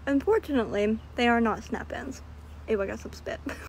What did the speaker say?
Unfortunately, they are not snap-ins. Ew, I got some spit.